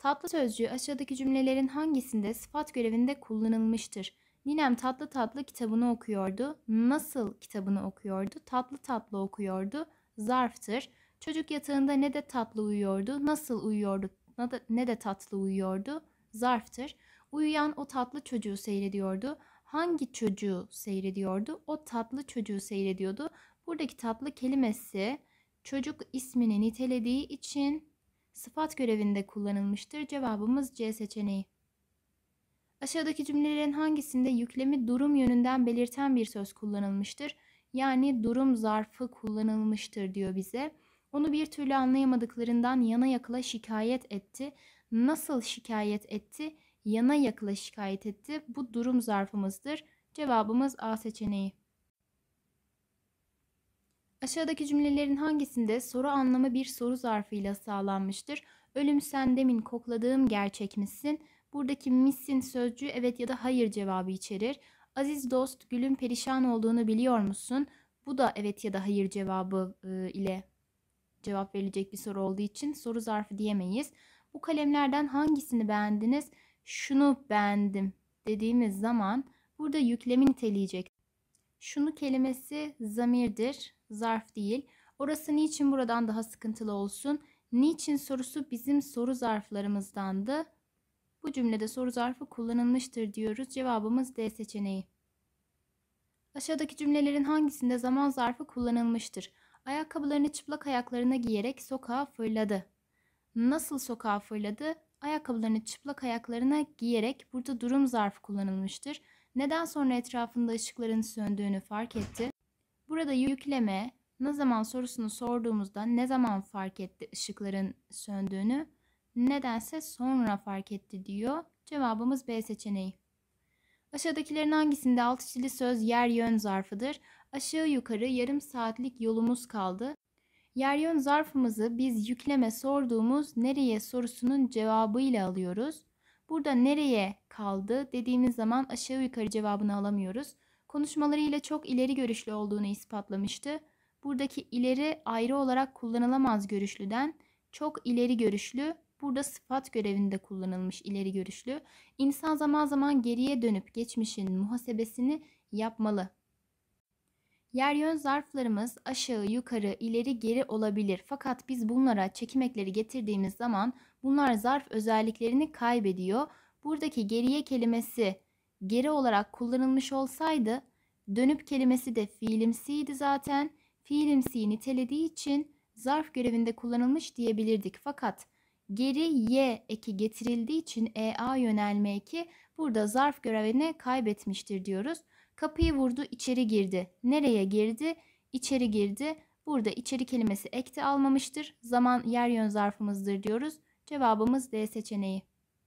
Tatlı sözcüğü aşağıdaki cümlelerin hangisinde sıfat görevinde kullanılmıştır? Ninem tatlı tatlı kitabını okuyordu. Nasıl kitabını okuyordu? Tatlı tatlı okuyordu. Zarftır. Çocuk yatağında ne de tatlı uyuyordu. Nasıl uyuyordu? Ne de tatlı uyuyordu. Zarftır. Uyuyan o tatlı çocuğu seyrediyordu. Hangi çocuğu seyrediyordu? O tatlı çocuğu seyrediyordu. Buradaki tatlı kelimesi çocuk ismini nitelediği için sıfat görevinde kullanılmıştır. Cevabımız C seçeneği. Aşağıdaki cümlelerin hangisinde yüklemi durum yönünden belirten bir söz kullanılmıştır? Yani durum zarfı kullanılmıştır diyor bize. Onu bir türlü anlayamadıklarından yana yakıla şikayet etti. Nasıl şikayet etti? Yana yakıla şikayet etti. Bu durum zarfımızdır. Cevabımız A seçeneği. Aşağıdaki cümlelerin hangisinde soru anlamı bir soru zarfıyla sağlanmıştır? Ölüm sen demin kokladığım gerçek misin? Buradaki misin sözcüğü evet ya da hayır cevabı içerir. Aziz dost gülün perişan olduğunu biliyor musun? Bu da evet ya da hayır cevabı ile cevap verilecek bir soru olduğu için soru zarfı diyemeyiz. Bu kalemlerden hangisini beğendiniz? Şunu beğendim dediğimiz zaman burada yüklemi niteleyecek. Şunu kelimesi zamirdir, zarf değil. Orası niçin buradan daha sıkıntılı olsun? Niçin sorusu bizim soru zarflarımızdandı. Bu cümlede soru zarfı kullanılmıştır diyoruz. Cevabımız D seçeneği. Aşağıdaki cümlelerin hangisinde zaman zarfı kullanılmıştır? Ayakkabılarını çıplak ayaklarına giyerek sokağa fırladı. Nasıl sokağa fırladı? Ayakkabılarını çıplak ayaklarına giyerek burada durum zarfı kullanılmıştır. Neden sonra etrafında ışıkların söndüğünü fark etti? Burada yükleme ne zaman sorusunu sorduğumuzda ne zaman fark etti ışıkların söndüğünü? Nedense sonra fark etti diyor. Cevabımız B seçeneği. Aşağıdakilerin hangisinde alt çizili söz yer yön zarfıdır? Aşağı yukarı yarım saatlik yolumuz kaldı. Yer yön zarfımızı biz yükleme sorduğumuz nereye sorusunun cevabıyla alıyoruz. Burada nereye kaldı dediğimiz zaman aşağı yukarı cevabını alamıyoruz. Konuşmalarıyla çok ileri görüşlü olduğunu ispatlamıştı. Buradaki ileri ayrı olarak kullanılamaz görüşlüden çok ileri görüşlü. Burada sıfat görevinde kullanılmış ileri görüşlü. İnsan zaman zaman geriye dönüp geçmişin muhasebesini yapmalı. Yer yön zarflarımız aşağı, yukarı, ileri, geri olabilir. Fakat biz bunlara çekim ekleri getirdiğimiz zaman bunlar zarf özelliklerini kaybediyor. Buradaki geriye kelimesi geri olarak kullanılmış olsaydı dönüp kelimesi de fiilimsiydi zaten. Fiilimsiyi nitelediği için zarf görevinde kullanılmış diyebilirdik. Fakat geri y eki getirildiği için ea yönelme eki burada zarf görevini kaybetmiştir diyoruz. Kapıyı vurdu, içeri girdi. Nereye girdi? İçeri girdi. Burada içeri kelimesi ekte almamıştır. Zaman yer yön zarfımızdır diyoruz. Cevabımız D seçeneği.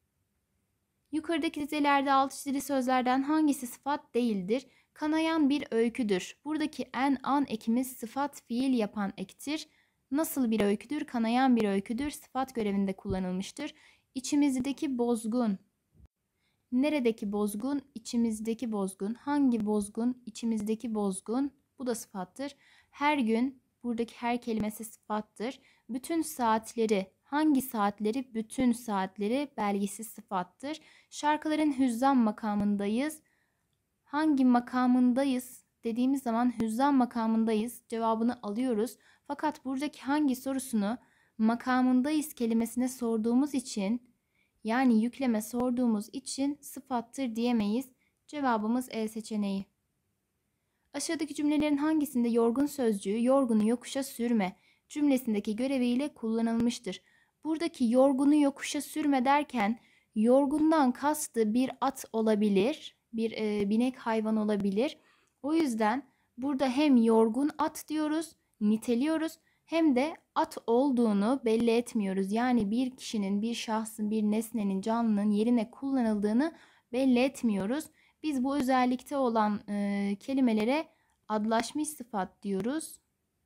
Yukarıdaki dizelerde alt çizili sözlerden hangisi sıfat değildir? Kanayan bir öyküdür. Buradaki en an ekimiz sıfat fiil yapan ektir. Nasıl bir öyküdür? Kanayan bir öyküdür. Sıfat görevinde kullanılmıştır. İçimizdeki bozgun. Neredeki bozgun? İçimizdeki bozgun. Hangi bozgun? İçimizdeki bozgun. Bu da sıfattır. Her gün, buradaki her kelimesi sıfattır. Bütün saatleri, hangi saatleri? Bütün saatleri belgesi sıfattır. Şarkıların hüzzam makamındayız. Hangi makamındayız dediğimiz zaman hüzzam makamındayız cevabını alıyoruz. Fakat buradaki hangi sorusunu makamındayız kelimesine sorduğumuz için yani yükleme sorduğumuz için sıfattır diyemeyiz. Cevabımız E seçeneği. Aşağıdaki cümlelerin hangisinde yorgun sözcüğü yorgunu yokuşa sürme cümlesindeki göreviyle kullanılmıştır? Buradaki yorgunu yokuşa sürme derken yorgundan kastı bir at olabilir, bir binek hayvan olabilir. O yüzden burada hem yorgun at diyoruz, niteliyoruz hem de at olduğunu belli etmiyoruz. Yani bir kişinin, bir şahsın, bir nesnenin, canlının yerine kullanıldığını belli etmiyoruz. Biz bu özellikte olan kelimelere adlaşmış sıfat diyoruz.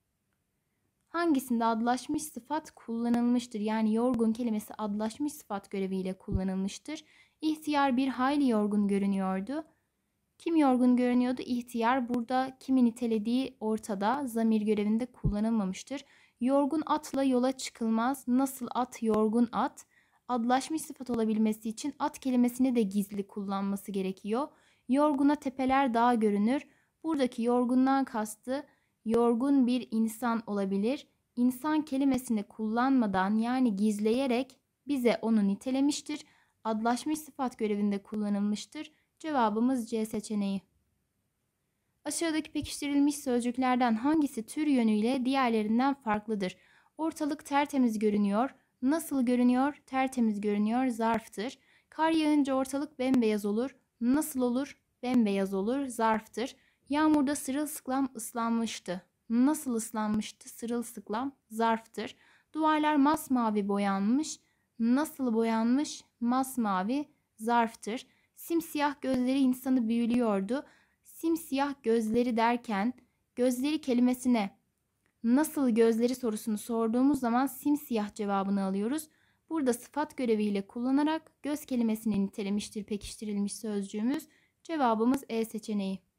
Hangisinde adlaşmış sıfat kullanılmıştır? Yani yorgun kelimesi adlaşmış sıfat göreviyle kullanılmıştır. İhtiyar bir hayli yorgun görünüyordu. Kim yorgun görünüyordu? İhtiyar. Burada kimi nitelediği ortada. Zamir görevinde kullanılmamıştır. Yorgun atla yola çıkılmaz. Nasıl at? Yorgun at. Adlaşmış sıfat olabilmesi için at kelimesini de gizli kullanması gerekiyor. Yorguna tepeler dağ görünür. Buradaki yorgundan kastı yorgun bir insan olabilir. İnsan kelimesini kullanmadan yani gizleyerek bize onu nitelemiştir. Adlaşmış sıfat görevinde kullanılmıştır. Cevabımız C seçeneği. Aşağıdaki pekiştirilmiş sözcüklerden hangisi tür yönüyle diğerlerinden farklıdır? Ortalık tertemiz görünüyor. Nasıl görünüyor? Tertemiz görünüyor. Zarftır. Kar yağınca ortalık bembeyaz olur. Nasıl olur? Bembeyaz olur. Zarftır. Yağmurda sırılsıklam ıslanmıştı. Nasıl ıslanmıştı? Sırılsıklam. Zarftır. Duvarlar masmavi boyanmış. Nasıl boyanmış? Masmavi. Zarftır. Simsiyah gözleri insanı büyülüyordu. Simsiyah gözleri derken gözleri kelimesine nasıl gözleri sorusunu sorduğumuz zaman simsiyah cevabını alıyoruz. Burada sıfat göreviyle kullanarak göz kelimesini nitelemiştir pekiştirilmiş sözcüğümüz. Cevabımız E seçeneği.